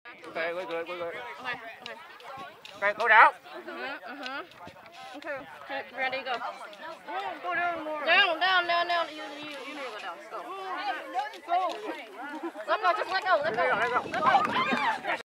Okay, we're good. We're good. Okay, okay. Okay, go down. Okay, okay, Randy, go. Go down more. Down. You need to go down. Go. Let go, just let go. Let go. Let go.